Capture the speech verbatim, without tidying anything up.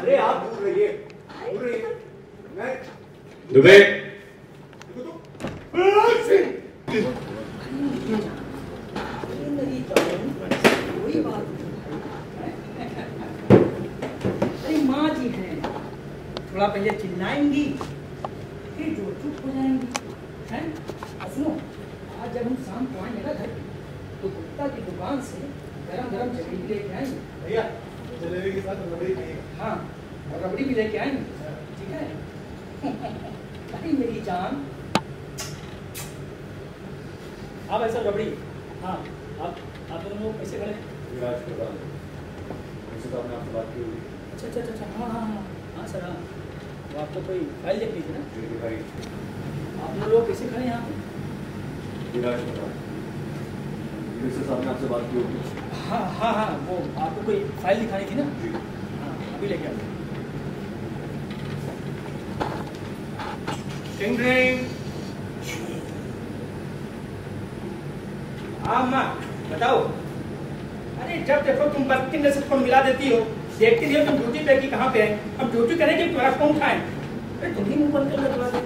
अरे आप दूर रहिए, दूर रहिए। मैं दुबे कोई बात अरे माँ जी हैं, थोड़ा पहले चिल्लाएंगी फिर जो चुप हो जाएंगी हैं। सुनो, आज जब हम शाम को आएंगे ना घर तो गुप्ता की दुकान से गरम गरम जलेबी लेके आएंगे। भैया जलेबी के साथ रबड़ी भी। हाँ, और रबड़ी भी लेके आएंगे, ठीक है? अरे मेरी जान, आप ऐसा रबड़ी। हाँ, आप आप दोनों लोग कैसे खड़े? विराज के बाद उनसे तो आपने आपसे बात की होगी। अच्छा अच्छा अच्छा हाँ हाँ हाँ हाँ सर हाँ, वो आपको कोई फाइल देखनी थी ना? जी दिखाई। आप लोग कैसे खड़े हैं यहाँ पे? विराज के बाद उनसे तो आपने आपसे बात की होगी। हाँ हाँ हाँ, वो आपको कोई फाइल दिखानी थी ना? जी हाँ, अभी लेके आओ। टिंग टिंग। हाँ माँ बताओ। अरे जब देखो तुम बत्ती में से फोन मिला देती हो, देखती रही हो तुम ड्यूटी पे कि कहाँ पे है। अब ड्यूटी करें कि तुम्हारा फोन उठाएं? अरे तुम ही मुंह बंद कर लो थोड़ा सा।